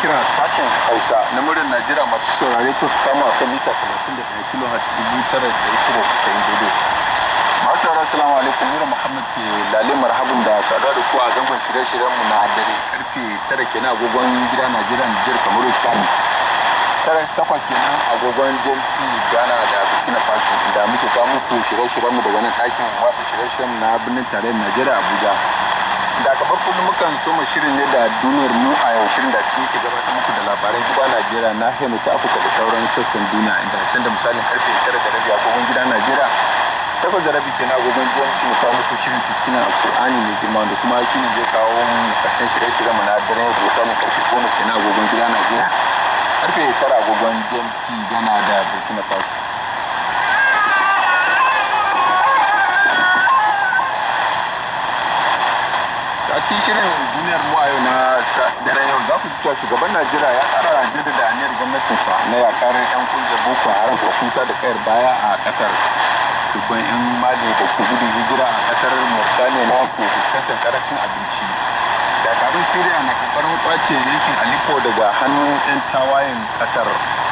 kira sashen Hausa na muryar Najeriya masu saurare to su kama a kan mita 31 kHz 9,690 daidai. Masu saurare assalamu alaikum, Nura Muhammad ke lale marhabin da saduwa da kuwa a zangon shirye-shiryenmu na dare karfe 9 kenan agogon gida Najeriya Nijar Kamaru Chad. 8 kenan agogon GMT Ghana da Burkina Faso da muke kawo muku shirye-shiryenmu daga nan ɗakin watsa shirye-shiryenmu na birnin tarayyar Najeriya Abuja. Da kamar kullum mukan soma shirin ne da duniyar mu a yau, shirin da ke gabatar muku da labaran gida Najeriya na hemu ta Afirka da sauran sassan duniya, inda can da misalin karfe 9:30 agogon gida Najeriya 8:30 kenan agogon GMT mu kawo muku shirin tafsirin Alkur'ani mai girma da kuma shi ne zai kawo mu karshen shirye-shiryen mu na daren yau da misalin karfe 10 kenan agogon gida Najeriya karfe 9 agogon GMT Ghana da Burkina Faso. A cikin shirin duniyar mu a yau na daren yau za ku ji cewa shugaban Najeriya ya ƙara jaddada aniyar gwamnatinsa na yakar 'yan kungiyar Boko Haram da kusa da kayar baya a ƙasar. Dubban 'yan Mali da ke gudun hijira a ƙasar Mauritania na ke fuskantar karancin abinci. Dakarun Syria na ƙoƙarin ƙwace yankin Aleppo daga hannun 'yan tawayen ƙasar.